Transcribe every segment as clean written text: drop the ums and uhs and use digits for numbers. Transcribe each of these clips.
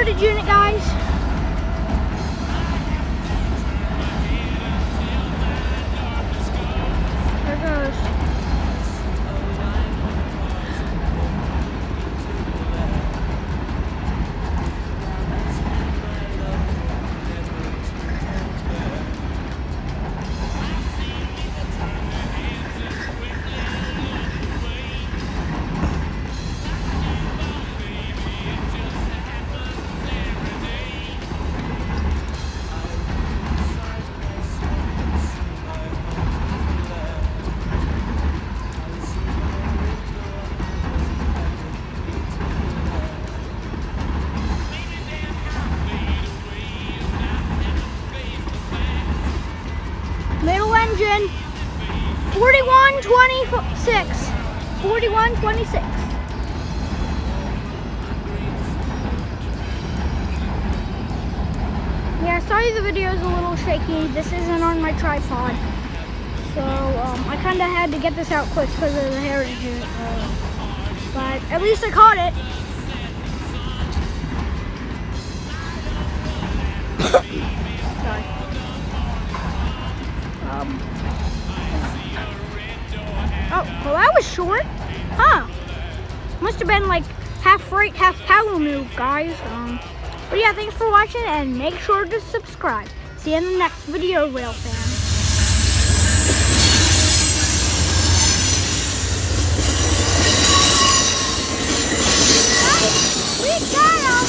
heritage unit, guys. There goes. Middle engine, 4126. 4126. Yeah, sorry the video is a little shaky. This isn't on my tripod. So I kind of had to get this out quick because of the heritage unit. But at least I caught it. Sorry. Oh, well that was short. Huh. Must have been like half freight, half power move, guys. But yeah, thanks for watching and make sure to subscribe. See you in the next video, Rail fans. We got him!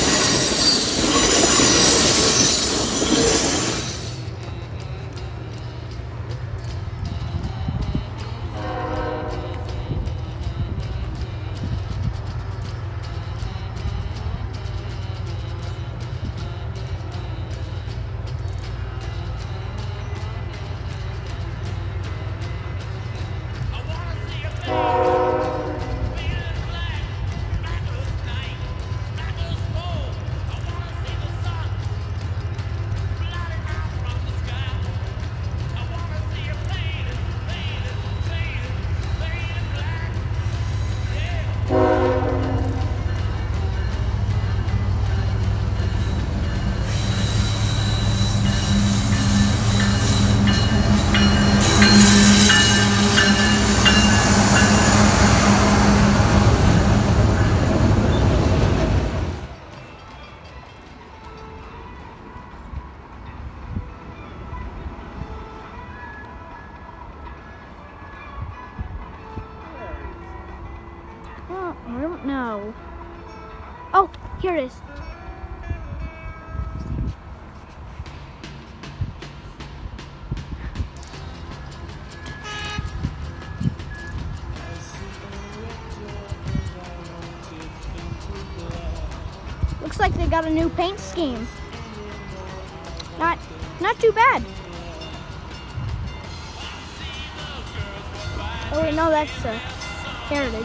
I don't know. Oh, here it is. Looks like they got a new paint scheme. Not too bad. Oh wait, no, that's heritage.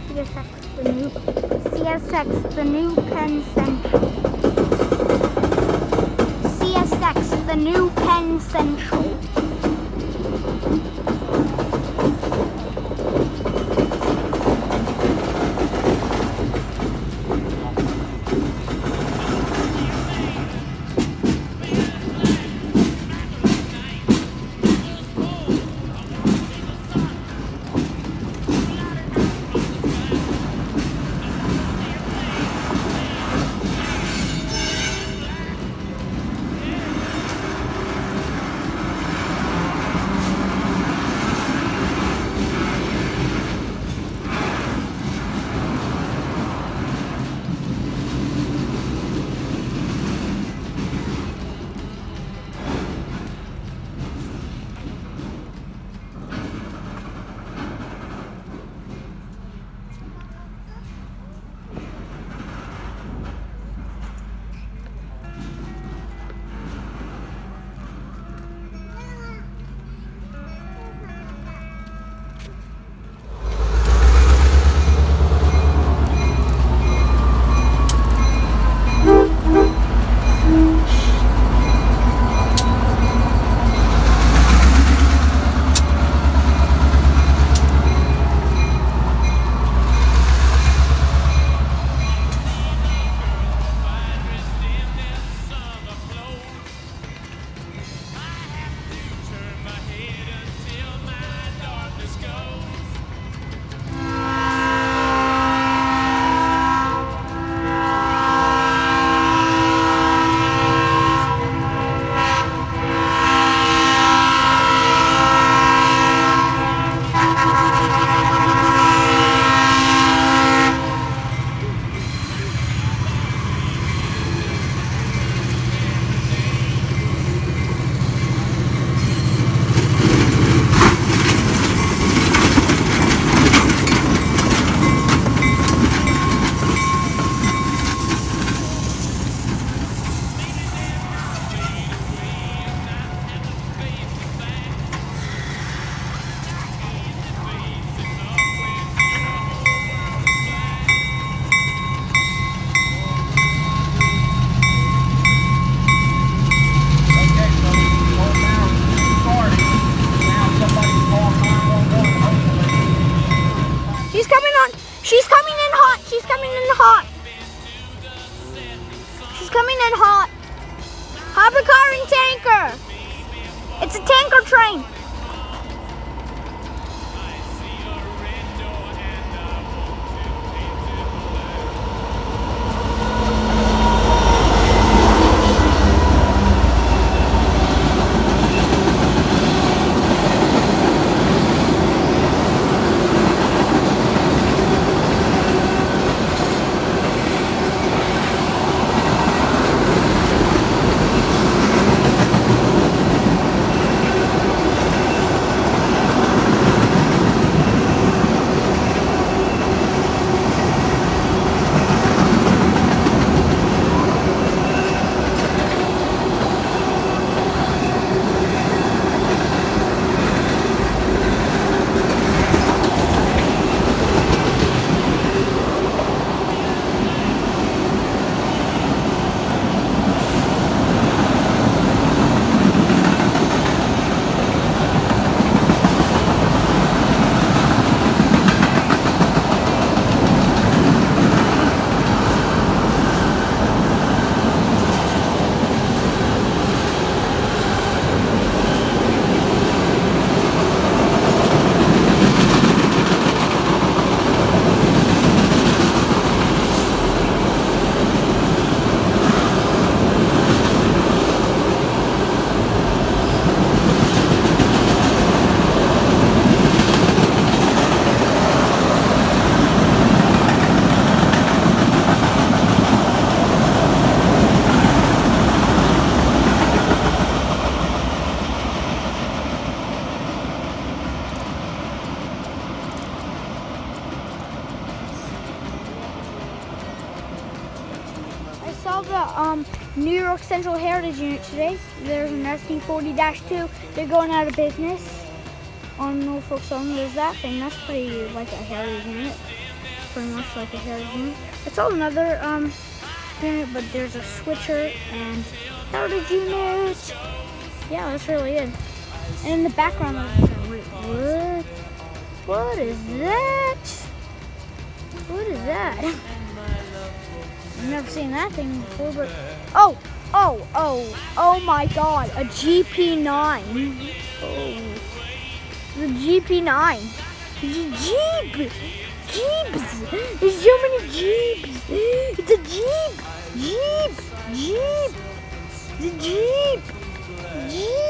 CSX, the new Penn Central. CSX, the new Penn Central. She's coming in hot. She's coming in hot. She's coming in hot. Harbor car and tanker. It's a tanker train. I saw the New York Central Heritage Unit today. There's an SD40-2. They're going out of business on Norfolk Southern. There's that thing. That's pretty like a heritage unit. pretty much like a hair unit. It's all another unit, but there's a switcher and heritage unit. Yeah, that's really it. And in the background, wait, what? What is that? What is that? I've never seen that thing before, but oh my God, a GP9. Oh, the GP9. Jeep. Jeeps. There's so many Jeeps. It's a Jeep. Jeep. The Jeep. Jeep.